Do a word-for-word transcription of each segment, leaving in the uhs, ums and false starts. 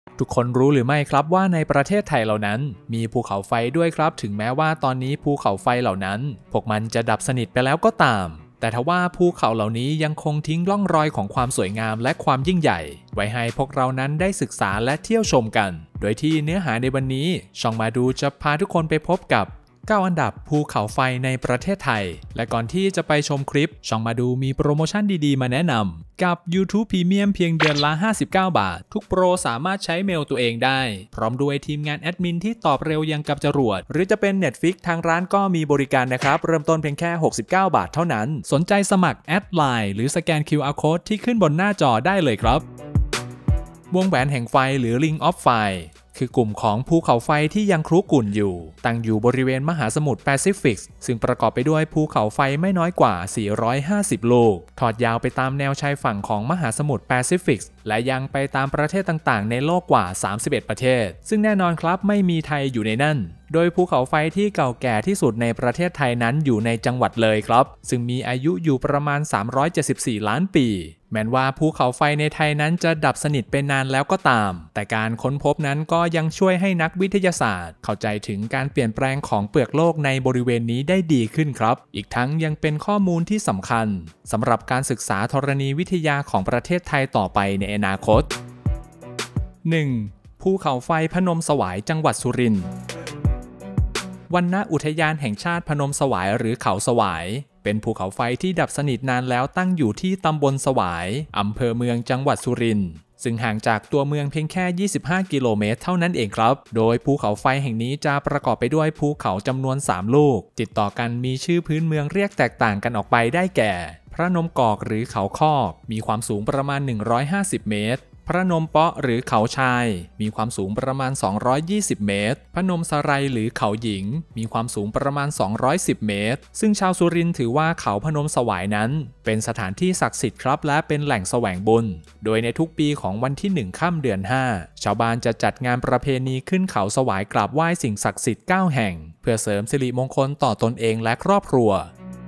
ทุกคนรู้หรือไม่ครับว่าในประเทศไทยเหล่านั้นมีภูเขาไฟด้วยครับถึงแม้ว่าตอนนี้ภูเขาไฟเหล่านั้นพวกมันจะดับสนิทไปแล้วก็ตามแต่ทว่าภูเขาเหล่านี้ยังคงทิ้งร่องรอยของความสวยงามและความยิ่งใหญ่ไว้ให้พวกเรานั้นได้ศึกษาและเที่ยวชมกันโดยที่เนื้อหาในวันนี้ช่องมาดูจะพาทุกคนไปพบกับเก้าอันดับภูเขาไฟในประเทศไทยและก่อนที่จะไปชมคลิปช่องมาดูมีโปรโมชั่นดีๆมาแนะนำกับ YouTube Premium เพียงเดือนละห้าสิบเก้าบาททุกโปรสามารถใช้เมลตัวเองได้พร้อมด้วยทีมงานแอดมินที่ตอบเร็วยังกับจรวดหรือจะเป็น Netflix ทางร้านก็มีบริการนะครับเริ่มต้นเพียงแค่หกสิบเก้าบาทเท่านั้นสนใจสมัครแอดไลน์หรือสแกน คิว อาร์ Code ที่ขึ้นบนหน้าจอได้เลยครับวงแหวนแห่งไฟหรือ Ring of Fireคือกลุ่มของภูเขาไฟที่ยังครุกรุ่นอยู่ตั้งอยู่บริเวณมหาสมุทรแปซิฟิกซึ่งประกอบไปด้วยภูเขาไฟไม่น้อยกว่าสี่ร้อยห้าสิบลูกทอดยาวไปตามแนวชายฝั่งของมหาสมุทรแปซิฟิกและยังไปตามประเทศต่างๆในโลกกว่าสามสิบเอ็ดประเทศซึ่งแน่นอนครับไม่มีไทยอยู่ในนั่นโดยภูเขาไฟที่เก่าแก่ที่สุดในประเทศไทยนั้นอยู่ในจังหวัดเลยครับซึ่งมีอายุอยู่ประมาณสามร้อยเจ็ดสิบสี่ล้านปีแม้ว่าภูเขาไฟในไทยนั้นจะดับสนิทไปนานแล้วก็ตามแต่การค้นพบนั้นก็ยังช่วยให้นักวิทยาศาสตร์เข้าใจถึงการเปลี่ยนแปลงของเปลือกโลกในบริเวณนี้ได้ดีขึ้นครับอีกทั้งยังเป็นข้อมูลที่สำคัญสำหรับการศึกษาธรณีวิทยาของประเทศไทยต่อไปในอนาคต หนึ่ง. ภูเขาไฟพนมสวายจังหวัดสุรินทร์วรรณอุทยานแห่งชาติพนมสวายหรือเขาสวายเป็นภูเขาไฟที่ดับสนิทนานแล้วตั้งอยู่ที่ตำบลสวายอำเภอเมืองจังหวัดสุรินทร์ซึ่งห่างจากตัวเมืองเพียงแค่ยี่สิบห้ากิโลเมตรเท่านั้นเองครับโดยภูเขาไฟแห่งนี้จะประกอบไปด้วยภูเขาจำนวนสามลูกติดต่อกันมีชื่อพื้นเมืองเรียกแตกต่างกันออกไปได้แก่พระนมกอกหรือเขาคอกมีความสูงประมาณหนึ่งร้อยห้าสิบเมตรพระนมเปาะหรือเขาชายมีความสูงประมาณสองร้อยยี่สิบเมตรพระนมสไรหรือเขาหญิงมีความสูงประมาณสองร้อยสิบเมตรซึ่งชาวสุรินทร์ถือว่าเขาพนมสวายนั้นเป็นสถานที่ศักดิ์สิทธิ์ครับและเป็นแหล่งแสวงบุญโดยในทุกปีของวันที่หนึ่งค่ำเดือนห้าชาวบ้านจะจัดงานประเพณีขึ้นเขาสวายกราบไหว้สิ่งศักดิ์สิทธิ์เก้าแห่งเพื่อเสริมสิริมงคลต่อตนเองและครอบครัว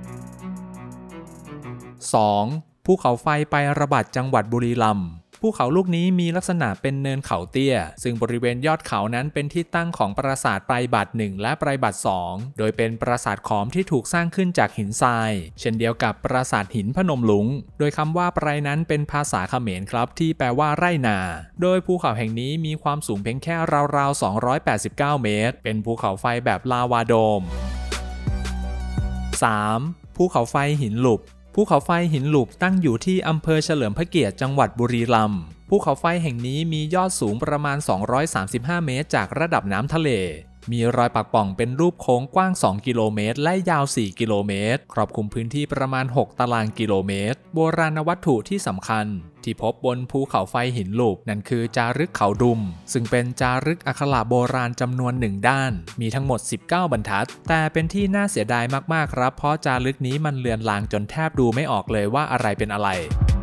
สอง. ภูเขาไฟไประบาดจังหวัดบุรีรัมย์ภูเขาลูกนี้มีลักษณะเป็นเนินเขาเตี้ยซึ่งบริเวณยอดเขานั้นเป็นที่ตั้งของปราสาทไพรบัตรหนึ่งและไพรบัตรสองโดยเป็นปราสาทขอมที่ถูกสร้างขึ้นจากหินทรายเช่นเดียวกับปราสาทหินพนมลุงโดยคำว่าไพรนั้นเป็นภาษาเขมรครับที่แปลว่าไร่นาโดยภูเขาแห่งนี้มีความสูงเพียงแค่ราวๆสองร้อยแปดสิบเก้าเมตรเป็นภูเขาไฟแบบลาวาโดม สาม. ภูเขาไฟหินหลุบภูเขาไฟหินหลุบตั้งอยู่ที่อำเภอเฉลิมพระเกียรติจังหวัดบุรีรัมย์ภูเขาไฟแห่งนี้มียอดสูงประมาณสองร้อยสามสิบห้าเมตรจากระดับน้ำทะเลมีรอยปักป่องเป็นรูปโค้งกว้างสองกิโลเมตรและยาวสี่กิโลเมตรครอบคลุมพื้นที่ประมาณหกตารางกิโลเมตรโบราณวัตถุที่สำคัญที่พบบนภูเขาไฟหินหลุบนั่นคือจารึกเขาดุมซึ่งเป็นจารึกอักขระโบราณจำนวนหนึ่งด้านมีทั้งหมดสิบเก้าบรรทัดแต่เป็นที่น่าเสียดายมากๆครับเพราะจารึกนี้มันเลือนลางจนแทบดูไม่ออกเลยว่าอะไรเป็นอะไร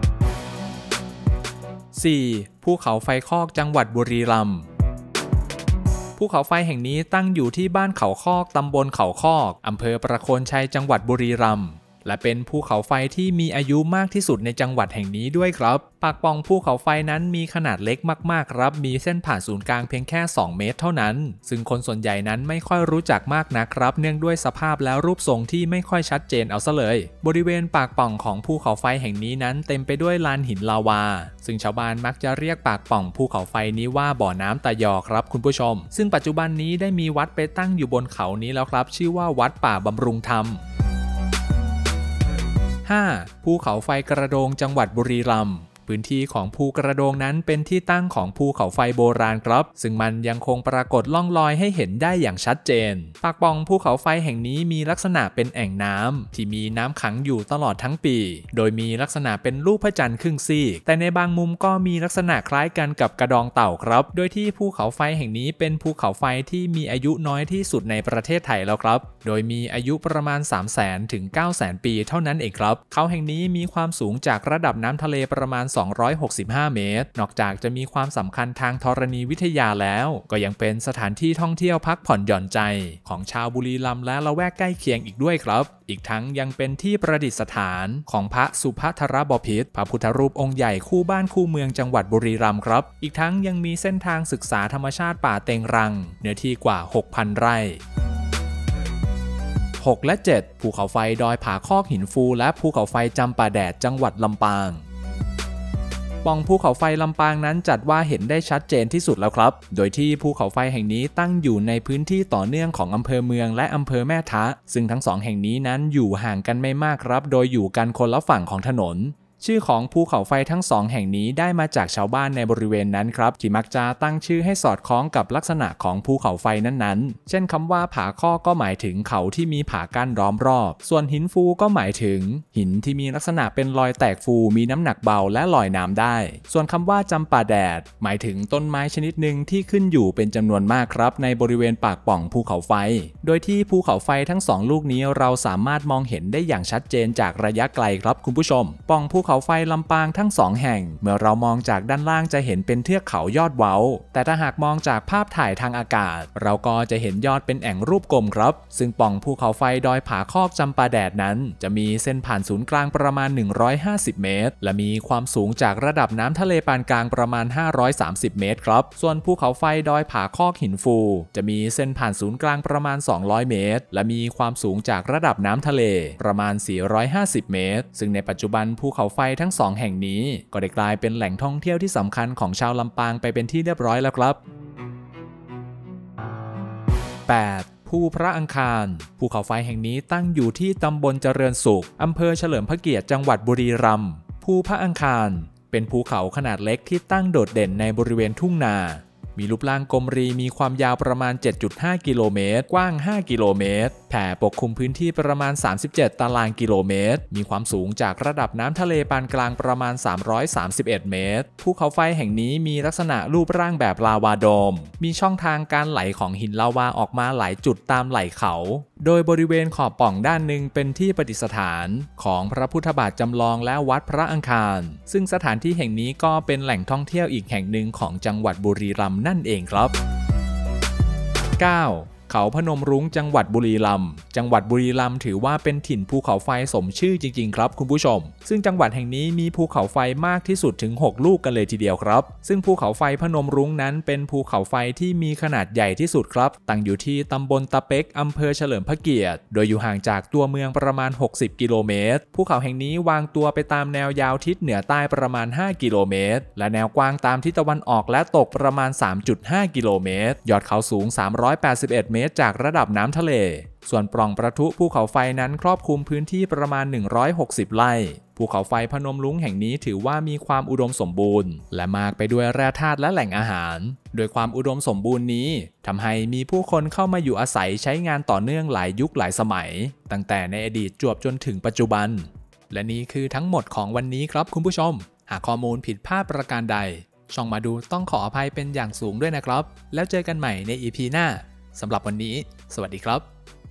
สี่. ภูเขาไฟคอกจังหวัดบุรีรัมย์ภูเขาไฟแห่งนี้ตั้งอยู่ที่บ้านเขาคอกตำบลเขาคอกอำเภอประโคนชัยจังหวัดบุรีรัมย์และเป็นภูเขาไฟที่มีอายุมากที่สุดในจังหวัดแห่งนี้ด้วยครับปากปล่องภูเขาไฟนั้นมีขนาดเล็กมากๆครับมีเส้นผ่านศูนย์กลางเพียงแค่สองเมตรเท่านั้นซึ่งคนส่วนใหญ่นั้นไม่ค่อยรู้จักมากนะครับเนื่องด้วยสภาพและรูปทรงที่ไม่ค่อยชัดเจนเอาซะเลยบริเวณปากปล่องของภูเขาไฟแห่งนี้นั้นเต็มไปด้วยลานหินลาวาซึ่งชาวบ้านมักจะเรียกปากปล่องภูเขาไฟนี้ว่าบ่อน้ำตะยอครับคุณผู้ชมซึ่งปัจจุบันนี้ได้มีวัดไปตั้งอยู่บนเขานี้แล้วครับชื่อว่าวัดป่าบำรุงธรรมห้า. ภูเขาไฟกระโดงจังหวัดบุรีรัมย์ พื้นที่ของภูกระโดงนั้นเป็นที่ตั้งของภูเขาไฟโบราณครับซึ่งมันยังคงปรากฏล่องลอยให้เห็นได้อย่างชัดเจนปากปล่องภูเขาไฟแห่งนี้มีลักษณะเป็นแอ่งน้ำที่มีน้ำขังอยู่ตลอดทั้งปีโดยมีลักษณะเป็นรูปพระจันทร์ครึ่งซีกแต่ในบางมุมก็มีลักษณะคล้ายกันกับกระดองเต่าครับโดยที่ภูเขาไฟแห่งนี้เป็นภูเขาไฟที่มีอายุน้อยที่สุดในประเทศไทยแล้วครับโดยมีอายุประมาณ สามแสน ถึง เก้าแสน ปีเท่านั้นเองครับเขาแห่งนี้มีความสูงจากระดับน้ำทะเลประมาณสองร้อยหกสิบห้าเมตรนอกจากจะมีความสำคัญทางธรณีวิทยาแล้วก็ยังเป็นสถานที่ท่องเที่ยวพักผ่อนหย่อนใจของชาวบุรีรัมย์และละแวกใกล้เคียงอีกด้วยครับอีกทั้งยังเป็นที่ประดิษฐานของพระสุภัทรบพิตรพระพุทธรูปองค์ใหญ่คู่บ้านคู่เมืองจังหวัดบุรีรัมย์ครับอีกทั้งยังมีเส้นทางศึกษาธรรมชาติป่าเต็งรังเนื้อที่กว่า หกพัน ไร่หกและเจ็ดภูเขาไฟดอยผาคอกหินฟูและภูเขาไฟจำปาแดดจังหวัดลำปางปล่องภูเขาไฟลำปางนั้นจัดว่าเห็นได้ชัดเจนที่สุดแล้วครับโดยที่ภูเขาไฟแห่งนี้ตั้งอยู่ในพื้นที่ต่อเนื่องของอำเภอเมืองและอำเภอแม่ทะซึ่งทั้งสองแห่งนี้นั้นอยู่ห่างกันไม่มากครับโดยอยู่กันคนละฝั่งของถนนชื่อของภูเขาไฟทั้งสองแห่งนี้ได้มาจากชาวบ้านในบริเวณนั้นครับที่มักจะตั้งชื่อให้สอดคล้องกับลักษณะของภูเขาไฟนั้นๆเช่นคำว่าผาข้อก็หมายถึงเขาที่มีผากั้นล้อมรอบส่วนหินฟูก็หมายถึงหินที่มีลักษณะเป็นรอยแตกฟูมีน้ำหนักเบาและลอยน้ำได้ส่วนคำว่าจำปาแดดหมายถึงต้นไม้ชนิดหนึ่งที่ขึ้นอยู่เป็นจำนวนมากครับในบริเวณปากปล่องภูเขาไฟโดยที่ภูเขาไฟทั้งสองลูกนี้เราสามารถมองเห็นได้อย่างชัดเจนจากระยะไกลครับคุณผู้ชมปล่องภูเขาไฟลำปางทั้งสองแห่งเมื่อเรามองจากด้านล่างจะเห็นเป็นเทือกเขายอดเว้าแต่ถ้าหากมองจากภาพถ่ายทางอากาศเราก็จะเห็นยอดเป็นแอ่งรูปกลมครับซึ่งปล่องภูเขาไฟดอยผาคอกจำปาแดดนั้นจะมีเส้นผ่านศูนย์กลางประมาณหนึ่งร้อยห้าสิบเมตรและมีความสูงจากระดับน้ำทะเลปานกลางประมาณห้าร้อยสามสิบเมตรครับส่วนภูเขาไฟดอยผาคอกหินฟูจะมีเส้นผ่านศูนย์กลางประมาณสองร้อยเมตรและมีความสูงจากระดับน้ำทะเลประมาณสี่ร้อยห้าสิบเมตรซึ่งในปัจจุบันภูเขาไฟทั้งสองแห่งนี้ก็ได้กลายเป็นแหล่งท่องเที่ยวที่สำคัญของชาวลำปางไปเป็นที่เรียบร้อยแล้วครับ แปด ภูพระอังคารภูเขาไฟแห่งนี้ตั้งอยู่ที่ตำบลเจริญสุขอำเภอเฉลิมพระเกียรติจังหวัดบุรีรัมย์ภูพระอังคารเป็นภูเขาขนาดเล็กที่ตั้งโดดเด่นในบริเวณทุ่งนามีรูปร่างกลมรีมีความยาวประมาณ เจ็ดจุดห้า กิโลเมตรกว้างห้ากิโลเมตรแผ่ปกคลุมพื้นที่ประมาณสามสิบเจ็ดตารางกิโลเมตรมีความสูงจากระดับน้ำทะเลปานกลางประมาณสามร้อยสามสิบเอ็ดเมตรภูเขาไฟแห่งนี้มีลักษณะรูปร่างแบบลาวาโดมมีช่องทางการไหลของหินลาวาออกมาหลายจุดตามไหล่เขาโดยบริเวณขอบปล่องด้านหนึ่งเป็นที่ประดิษฐานของพระพุทธบาทจำลองและวัดพระอังคารซึ่งสถานที่แห่งนี้ก็เป็นแหล่งท่องเที่ยวอีกแห่งหนึ่งของจังหวัดบุรีรัมย์นั่นเองครับ เก้า เขาพนมรุ้งจังหวัดบุรีรัมย์จังหวัดบุรีรัมย์ถือว่าเป็นถิ่นภูเขาไฟสมชื่อจริงๆครับคุณผู้ชมซึ่งจังหวัดแห่งนี้มีภูเขาไฟมากที่สุดถึงหกลูกกันเลยทีเดียวครับซึ่งภูเขาไฟพนมรุ้งนั้นเป็นภูเขาไฟที่มีขนาดใหญ่ที่สุดครับตั้งอยู่ที่ตำบลตะเป๊กอำเภอเฉลิมพระเกียรติโดยอยู่ห่างจากตัวเมืองประมาณหกสิบกิโลเมตรภูเขาแห่งนี้วางตัวไปตามแนวยาวทิศเหนือใต้ประมาณห้ากิโลเมตรและแนวกว้างตามทิศตะวันออกและตกประมาณ สามจุดห้า กิโลเมตรยอดเขาสูงสามร้อยแปดสิบเอ็ดเมตรจากระดับน้ำทะเลส่วนปล่องประทุภูเขาไฟนั้นครอบคลุมพื้นที่ประมาณหนึ่งร้อยหกสิบไร่ภูเขาไฟพนมรุ้งแห่งนี้ถือว่ามีความอุดมสมบูรณ์และมากไปด้วยแร่ธาตุและแหล่งอาหารโดยความอุดมสมบูรณ์นี้ทำให้มีผู้คนเข้ามาอยู่อาศัยใช้งานต่อเนื่องหลายยุคหลายสมัยตั้งแต่ในอดีตจวบจนถึงปัจจุบันและนี่คือทั้งหมดของวันนี้ครับคุณผู้ชมหากข้อมูลผิดพลาดประการใดช่องมาดูต้องขออภัยเป็นอย่างสูงด้วยนะครับแล้วเจอกันใหม่ใน อี พี หน้าสำหรับวันนี้สวัสดีครับ